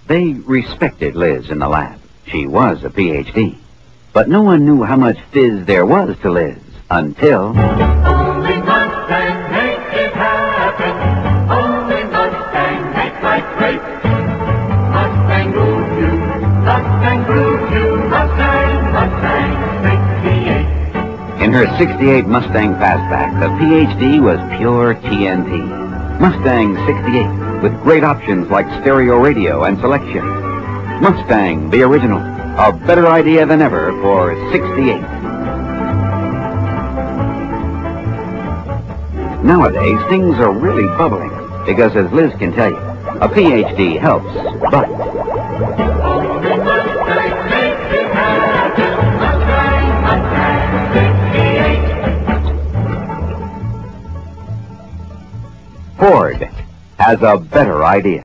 They respected Liz in the lab. She was a Ph.D. But no one knew how much fizz there was to Liz until... Only Mustang makes it happen. Only Mustang makes life great. Mustang rules you. Mustang proves you. Mustang 68. In her 68 Mustang Fastback, the Ph.D. was pure TNT. Mustang 68, with great options like stereo radio and selection. Mustang, the original, a better idea than ever for 68. Nowadays, things are really bubbling, because as Liz can tell you, a Ph.D. helps, but... Only Mustang makes it happen. Mustang 68. Ford has a better idea.